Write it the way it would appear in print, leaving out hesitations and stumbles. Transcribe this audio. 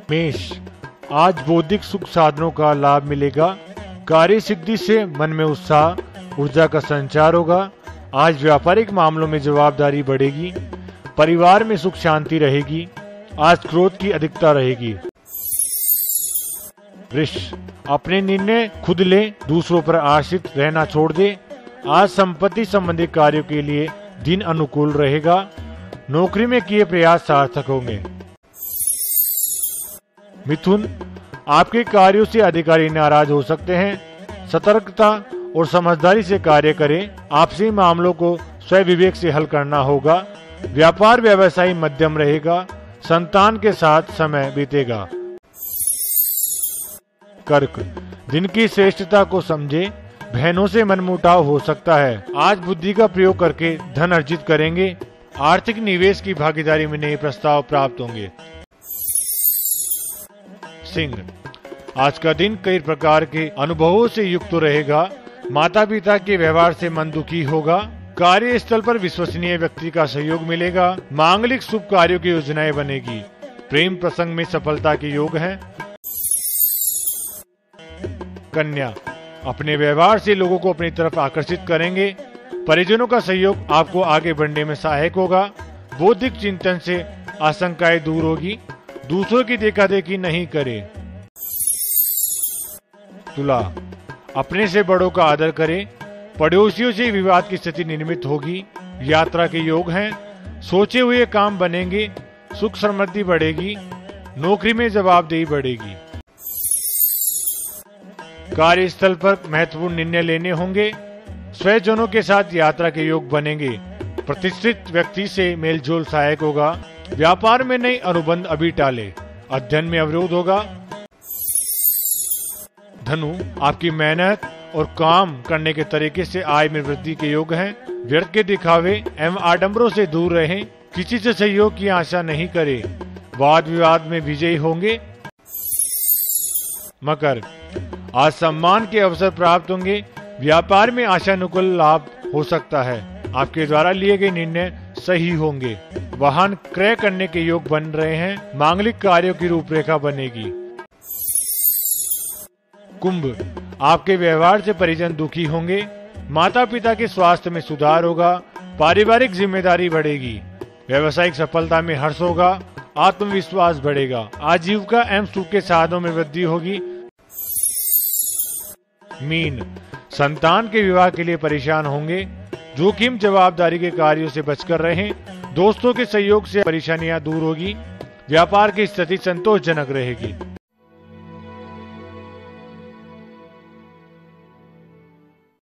मेष, आज बौद्धिक सुख साधनों का लाभ मिलेगा। कार्य सिद्धि से मन में उत्साह, ऊर्जा का संचार होगा। आज व्यापारिक मामलों में जवाबदारी बढ़ेगी। परिवार में सुख शांति रहेगी। आज क्रोध की अधिकता रहेगी। वृष, अपने निर्णय खुद ले, दूसरों पर आश्रित रहना छोड़ दे। आज संपत्ति संबंधी कार्यों के लिए दिन अनुकूल रहेगा। नौकरी में किए प्रयास सार्थक होंगे। मिथुन, आपके कार्यों से अधिकारी नाराज हो सकते हैं। सतर्कता और समझदारी से कार्य करें। आपसी मामलों को स्वयं विवेक से हल करना होगा। व्यापार व्यवसाय मध्यम रहेगा। संतान के साथ समय बीतेगा। कर्क, दिन की श्रेष्ठता को समझे। बहनों से मनमुटाव हो सकता है। आज बुद्धि का प्रयोग करके धन अर्जित करेंगे। आर्थिक निवेश की भागीदारी में नए प्रस्ताव प्राप्त होंगे। सिंह, आज का दिन कई प्रकार के अनुभवों से युक्त रहेगा। माता पिता के व्यवहार से मन दुखी होगा। कार्यस्थल पर विश्वसनीय व्यक्ति का सहयोग मिलेगा। मांगलिक शुभ कार्यों की योजनाएं बनेगी। प्रेम प्रसंग में सफलता के योग हैं। कन्या, अपने व्यवहार से लोगों को अपनी तरफ आकर्षित करेंगे। परिजनों का सहयोग आपको आगे बढ़ने में सहायक होगा। बौद्धिक चिंतन से आशंकाएं दूर होगी। दूसरों की देखा-देखी नहीं करें। तुला, अपने से बड़ों का आदर करें। पड़ोसियों से विवाद की स्थिति निर्मित होगी। यात्रा के योग हैं। सोचे हुए काम बनेंगे। सुख समृद्धि बढ़ेगी। नौकरी में जवाबदेही बढ़ेगी। कार्यस्थल पर महत्वपूर्ण निर्णय लेने होंगे। स्वजनों के साथ यात्रा के योग बनेंगे। प्रतिष्ठित व्यक्ति से मेलजोल सहायक होगा। व्यापार में नए अनुबंध अभी टाले। अध्ययन में अवरोध होगा। धनु, आपकी मेहनत और काम करने के तरीके से आय में वृद्धि के योग हैं। व्यर्थ के दिखावे एवं आडंबरों से दूर रहें। किसी से सहयोग की आशा नहीं करें। वाद विवाद में विजयी होंगे। मकर, आज सम्मान के अवसर प्राप्त होंगे। व्यापार में आशानुकूल लाभ हो सकता है। आपके द्वारा लिए गए निर्णय सही होंगे। वाहन क्रय करने के योग बन रहे हैं। मांगलिक कार्यों की रूपरेखा बनेगी। कुंभ, आपके व्यवहार से परिजन दुखी होंगे। माता पिता के स्वास्थ्य में सुधार होगा। पारिवारिक जिम्मेदारी बढ़ेगी। व्यवसायिक सफलता में हर्ष होगा। आत्मविश्वास बढ़ेगा। आजीविका एवं सुख के साधनों में वृद्धि होगी। मीन, संतान के विवाह के लिए परेशान होंगे। जोखिम जवाबदारी के कार्यों से बचकर रहें। दोस्तों के सहयोग से परेशानियां दूर होगी। व्यापार की स्थिति संतोषजनक रहेगी।